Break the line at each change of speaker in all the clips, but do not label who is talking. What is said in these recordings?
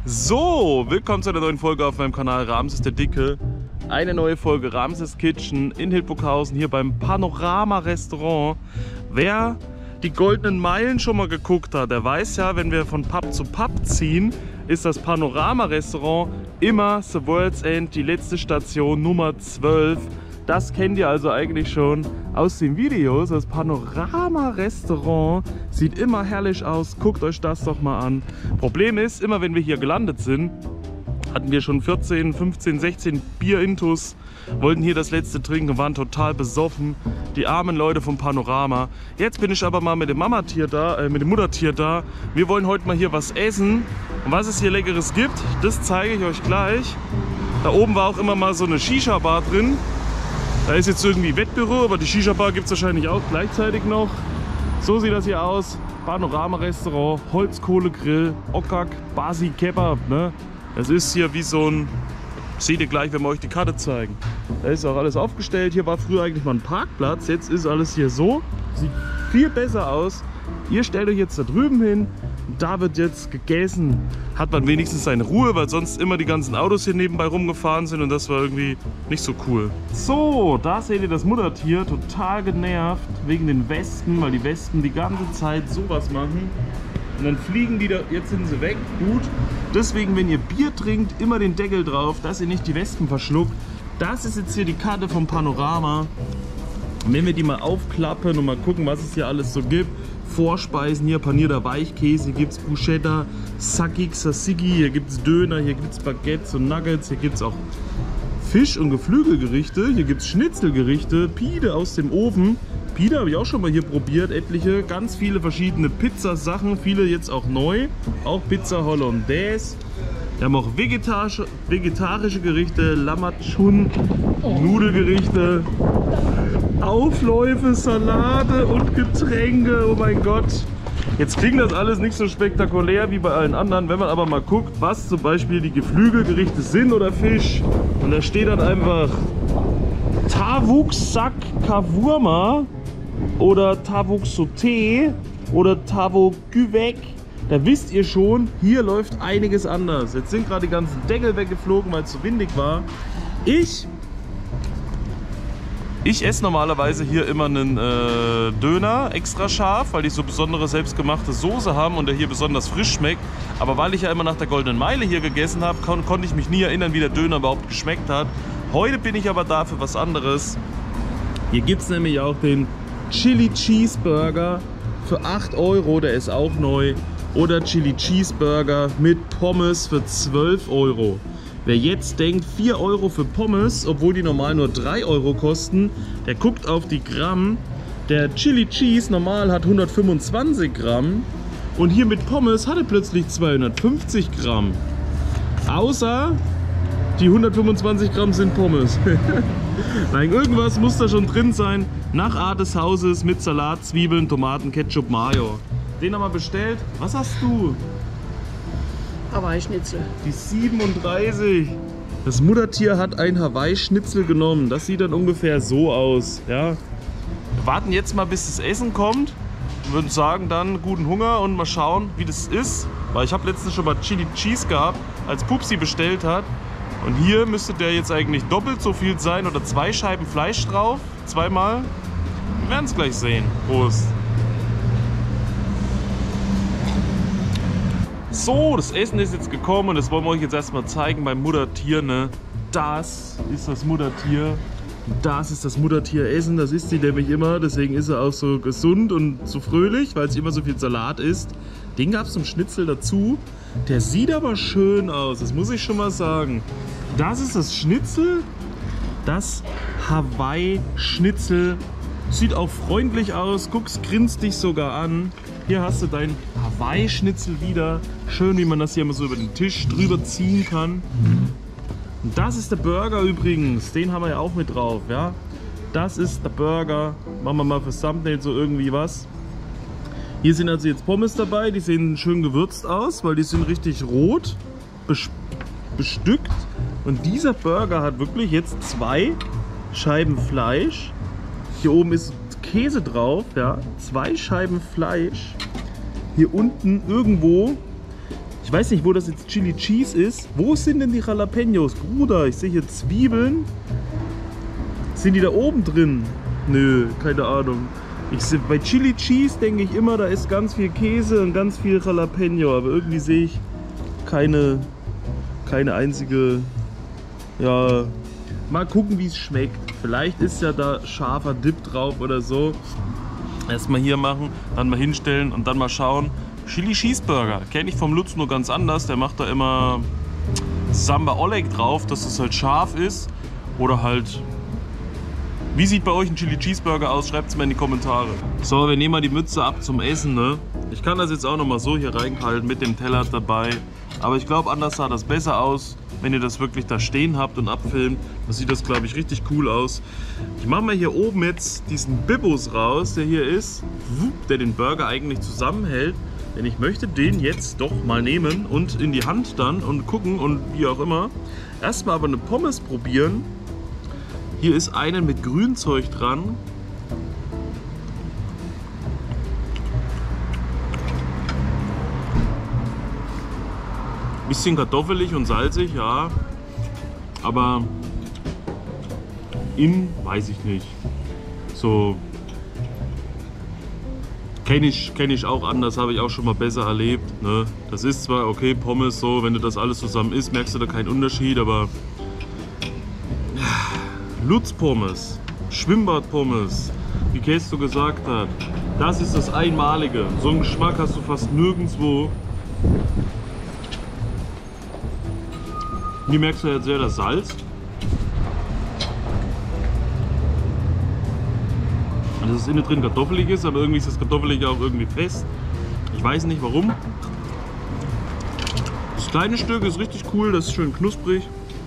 So, willkommen zu einer neuen Folge auf meinem Kanal Ramses der Dicke. Eine neue Folge Ramses Kitchen in Hildburghausen, hier beim Panorama Restaurant. Wer die Goldenen Meilen schon mal geguckt hat, der weiß ja, wenn wir von Pub zu Pub ziehen, ist das Panorama Restaurant immer The World's End, die letzte Station Nummer 12. Das kennt ihr also eigentlich schon aus den Videos. Das Panorama Restaurant sieht immer herrlich aus. Guckt euch das doch mal an. Problem ist, immer wenn wir hier gelandet sind, hatten wir schon 14, 15, 16 Bier-Intus, wollten hier das letzte trinken, waren total besoffen. Die armen Leute vom Panorama. Jetzt bin ich aber mal mit dem Mamatier da, mit dem Muttertier da. Wir wollen heute mal hier was essen. Und was es hier Leckeres gibt, das zeige ich euch gleich. Da oben war auch immer mal so eine Shisha-Bar drin. Da ist jetzt irgendwie Wettbüro, aber die Shisha-Bar gibt es wahrscheinlich auch gleichzeitig noch. So sieht das hier aus. Panorama-Restaurant, Holzkohlegrill, Okak, Basi Kebab. Ne? Das ist hier wie so ein... Seht ihr gleich, wenn wir euch die Karte zeigen. Da ist auch alles aufgestellt. Hier war früher eigentlich mal ein Parkplatz. Jetzt ist alles hier so. Sieht viel besser aus. Ihr stellt euch jetzt da drüben hin. Da wird jetzt gegessen. Hat man wenigstens seine Ruhe, weil sonst immer die ganzen Autos hier nebenbei rumgefahren sind und das war irgendwie nicht so cool. So, da seht ihr das Muttertier, total genervt wegen den Wespen, weil die Wespen die ganze Zeit sowas machen. Und dann fliegen die da, jetzt sind sie weg, gut. Deswegen, wenn ihr Bier trinkt, immer den Deckel drauf, dass ihr nicht die Wespen verschluckt. Das ist jetzt hier die Karte vom Panorama. Und wenn wir die mal aufklappen und mal gucken, was es hier alles so gibt. Vorspeisen, hier panierter Weichkäse, hier gibt es Bruschetta, Sakik, Tzatziki, hier gibt es Döner, hier gibt es Baguettes und Nuggets, hier gibt es auch Fisch- und Geflügelgerichte, hier gibt es Schnitzelgerichte, Pide aus dem Ofen. Pide habe ich auch schon mal hier probiert, etliche, ganz viele verschiedene Pizzasachen, viele jetzt auch neu, auch Pizza Hollandaise. Wir haben auch vegetarische Gerichte, Lammatschun, Nudelgerichte, Aufläufe, Salate und Getränke. Oh mein Gott. Jetzt klingt das alles nicht so spektakulär wie bei allen anderen. Wenn man aber mal guckt, was zum Beispiel die Geflügelgerichte sind oder Fisch. Und da steht dann einfach Tavuk Sak Kavurma oder Tavuk Sauté oder Tavuk Güvek. Da wisst ihr schon, hier läuft einiges anders. Jetzt sind gerade die ganzen Deckel weggeflogen, weil es so windig war. Ich esse normalerweise hier immer einen Döner extra scharf, weil die so besondere selbstgemachte Soße haben und der hier besonders frisch schmeckt. Aber weil ich ja immer nach der Goldenen Meile hier gegessen habe, konnte ich mich nie erinnern, wie der Döner überhaupt geschmeckt hat. Heute bin ich aber da für was anderes. Hier gibt es nämlich auch den Chili Cheeseburger für 8 €, der ist auch neu. Oder Chili Cheeseburger mit Pommes für 12 €. Wer jetzt denkt, 4 € für Pommes, obwohl die normal nur 3 € kosten, der guckt auf die Gramm. Der Chili Cheese normal hat 125 Gramm und hier mit Pommes hat er plötzlich 250 Gramm. Außer die 125 Gramm sind Pommes. Nein, irgendwas muss da schon drin sein. Nach Art des Hauses mit Salat, Zwiebeln, Tomaten, Ketchup, Mayo. Den haben wir bestellt. Was hast du?
Hawaii-Schnitzel.
Die 37. Das Muttertier hat ein Hawaii-Schnitzel genommen. Das sieht dann ungefähr so aus. Ja. Wir warten jetzt mal, bis das Essen kommt. Wir würden sagen, dann guten Hunger und mal schauen, wie das ist. Weil ich habe letztens schon mal Chili Cheese gehabt, als Pupsi bestellt hat. Und hier müsste der jetzt eigentlich doppelt so viel sein oder 2 Scheiben Fleisch drauf. Zweimal. Wir werden es gleich sehen. Prost. So, das Essen ist jetzt gekommen und das wollen wir euch jetzt erstmal zeigen beim Muttertier. Ne? Das ist das Muttertier. Das ist das Muttertier-Essen. Das isst sie nämlich immer. Deswegen ist er auch so gesund und so fröhlich, weil es immer so viel Salat isst. Den gab es zum Schnitzel dazu. Der sieht aber schön aus. Das muss ich schon mal sagen. Das ist das Schnitzel. Das Hawaii-Schnitzel. Sieht auch freundlich aus. Guck's, grinst dich sogar an. Hier hast du dein Hawaii-Schnitzel wieder. Schön, wie man das hier mal so über den Tisch drüber ziehen kann. Und das ist der Burger übrigens. Den haben wir ja auch mit drauf. Ja? Das ist der Burger. Machen wir mal fürs Thumbnail so irgendwie was. Hier sind also jetzt Pommes dabei. Die sehen schön gewürzt aus, weil die sind richtig rot bestückt. Und dieser Burger hat wirklich jetzt 2 Scheiben Fleisch. Hier oben ist Käse drauf, ja, 2 Scheiben Fleisch. Hier unten irgendwo Ich weiß nicht, wo das jetzt Chili Cheese ist. Wo sind denn die Jalapenos? Bruder, ich sehe hier Zwiebeln. Sind die da oben drin? Nö, keine Ahnung. Bei Chili Cheese denke ich immer, da ist ganz viel Käse und ganz viel Jalapeno. Aber irgendwie sehe ich keine einzige... Ja, mal gucken, wie es schmeckt. Vielleicht ist ja da scharfer Dip drauf oder so. Erstmal hier machen, dann mal hinstellen und dann mal schauen. Chili Cheeseburger kenne ich vom Lutz nur ganz anders. Der macht da immer Samba Oleg drauf, dass es halt scharf ist. Oder halt... Wie sieht bei euch ein Chili Cheeseburger aus? Schreibt es mir in die Kommentare. So, wir nehmen mal die Mütze ab zum Essen, ne? Ich kann das jetzt auch noch mal so hier reinhalten mit dem Teller dabei. Aber ich glaube, anders sah das besser aus, wenn ihr das wirklich da stehen habt und abfilmt. Dann sieht das, glaube ich, richtig cool aus. Ich mache mal hier oben jetzt diesen Bibus raus, der hier ist, der den Burger eigentlich zusammenhält. Denn ich möchte den jetzt doch mal nehmen und in die Hand dann und gucken und wie auch immer. Erstmal aber eine Pommes probieren. Hier ist eine mit Grünzeug dran. Bisschen kartoffelig und salzig, ja. Aber weiß ich nicht. So kenne ich auch anders, habe ich auch schon mal besser erlebt. Ne? Das ist zwar okay, Pommes so, wenn du das alles zusammen isst, merkst du da keinen Unterschied, aber Lutz Pommes, Schwimmbad Pommes, wie Kesto gesagt hat, das ist das Einmalige. So einen Geschmack hast du fast nirgendwo. Hier merkst du jetzt sehr das Salz. Und dass es innen drin kartoffelig ist, aber irgendwie ist das Kartoffelige auch irgendwie fest. Ich weiß nicht warum. Das kleine Stück ist richtig cool, das ist schön knusprig.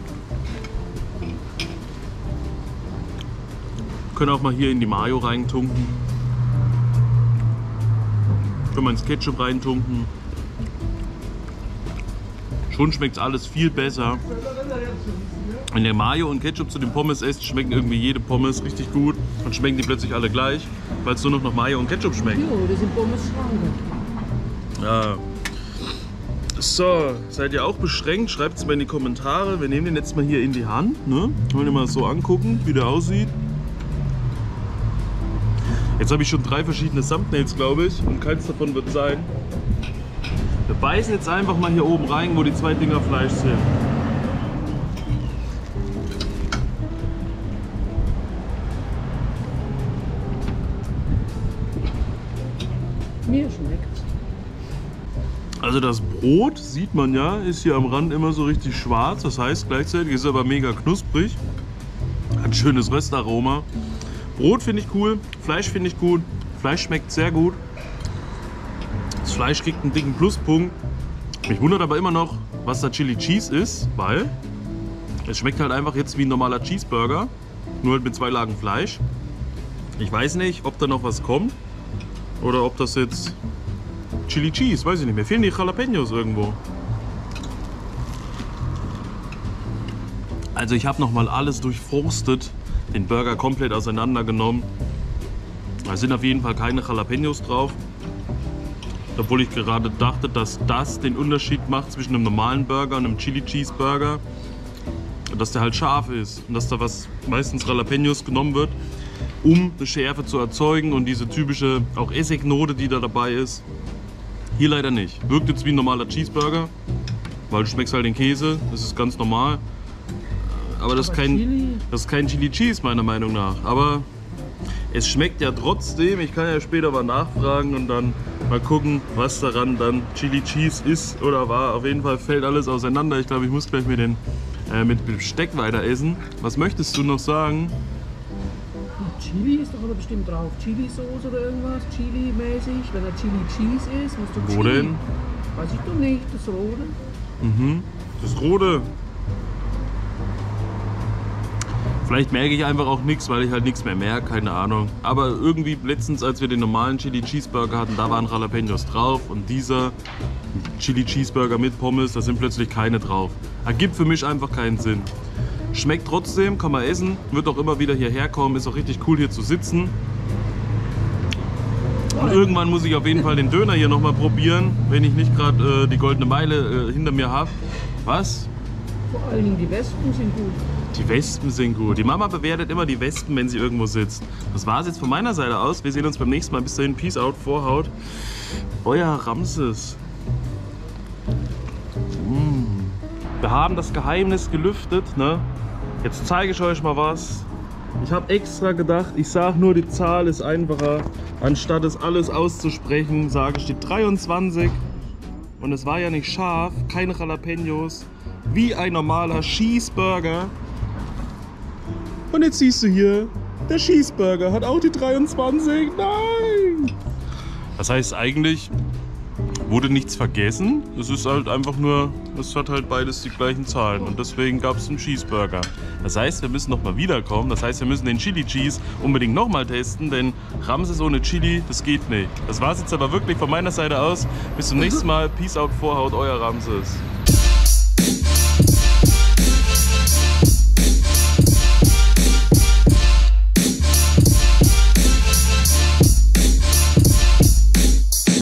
Können auch mal hier in die Mayo reintunken. Können wir ins Ketchup reintunken. Schon schmeckt alles viel besser. Wenn ihr Mayo und Ketchup zu den Pommes esst, schmecken irgendwie jede Pommes richtig gut. Dann schmecken die plötzlich alle gleich, weil es nur noch nach Mayo und Ketchup schmeckt.
Jo, das sind Pommes
Ja. So, seid ihr auch beschränkt? Schreibt es mal in die Kommentare. Wir nehmen den jetzt mal hier in die Hand. Ne? Wollen wir mal so angucken, wie der aussieht. Jetzt habe ich schon 3 verschiedene Thumbnails, glaube ich, und keins davon wird sein. Wir beißen jetzt einfach mal hier oben rein, wo die 2 Dinger Fleisch sind.
Mir schmeckt's.
Also das Brot, sieht man ja, ist hier am Rand immer so richtig schwarz. Das heißt, gleichzeitig ist es aber mega knusprig. Hat ein schönes Röstaroma. Brot finde ich cool, Fleisch finde ich gut. Fleisch schmeckt sehr gut. Das Fleisch kriegt einen dicken Pluspunkt. Mich wundert aber immer noch, was da Chili Cheese ist, weil es schmeckt halt einfach jetzt wie ein normaler Cheeseburger, nur halt mit 2 Lagen Fleisch. Ich weiß nicht, ob da noch was kommt oder ob das jetzt Chili Cheese, weiß ich nicht. Mir fehlen die Jalapenos irgendwo. Also ich habe nochmal alles durchforstet, den Burger komplett auseinandergenommen. Da sind auf jeden Fall keine Jalapenos drauf. Obwohl ich gerade dachte, dass das den Unterschied macht zwischen einem normalen Burger und einem Chili Cheese Burger. Dass der halt scharf ist und dass da meistens Jalapenos genommen wird, um eine Schärfe zu erzeugen und diese typische auch Essignote, die da dabei ist. Hier leider nicht. Wirkt jetzt wie ein normaler Cheeseburger, weil du schmeckst halt den Käse, das ist ganz normal. Aber das ist kein Chili Cheese meiner Meinung nach. Aber es schmeckt ja trotzdem. Ich kann ja später mal nachfragen und dann mal gucken, was daran dann Chili Cheese ist oder war. Auf jeden Fall fällt alles auseinander. Ich glaube, ich muss gleich mir den mit Besteck weiter essen. Was möchtest du noch sagen?
Chili ist doch aber bestimmt drauf. Chili-Soße oder irgendwas, Chili-mäßig. Wenn er Chili Cheese ist, musst du Chili.
Wo denn?
Weiß ich doch nicht, das Rote.
Mhm, das Rote. Vielleicht merke ich einfach auch nichts, weil ich halt nichts mehr merke, keine Ahnung. Aber irgendwie letztens, als wir den normalen Chili Cheeseburger hatten, da waren Jalapenos drauf. Und dieser Chili Cheeseburger mit Pommes, da sind plötzlich keine drauf. Ergibt für mich einfach keinen Sinn. Schmeckt trotzdem, kann man essen, wird auch immer wieder hierher kommen, ist auch richtig cool hier zu sitzen. Und irgendwann muss ich auf jeden Fall den Döner hier nochmal probieren, wenn ich nicht gerade die goldene Meile hinter mir habe. Was?
Vor allen Dingen die Wespen sind gut.
Die Wespen sind gut. Die Mama bewertet immer die Wespen, wenn sie irgendwo sitzt. Das war es jetzt von meiner Seite aus. Wir sehen uns beim nächsten Mal. Bis dahin, Peace out, Vorhaut. Euer Ramses. Wir haben das Geheimnis gelüftet, ne? Jetzt zeige ich euch mal was. Ich habe extra gedacht, ich sage nur, die Zahl ist einfacher. Anstatt es alles auszusprechen, sage ich die 23. Und es war ja nicht scharf, keine Jalapenos, wie ein normaler Cheeseburger. Und jetzt siehst du hier, der Cheeseburger hat auch die 23. Nein! Das heißt eigentlich, wurde nichts vergessen. Es ist halt einfach nur, es hat halt beides die gleichen Zahlen. Und deswegen gab es einen Cheeseburger. Das heißt, wir müssen nochmal wiederkommen. Das heißt, wir müssen den Chili Cheese unbedingt nochmal testen. Denn Ramses ohne Chili, das geht nicht. Das war es jetzt aber wirklich von meiner Seite aus. Bis zum nächsten Mal. Peace out, Vorhaut, euer Ramses.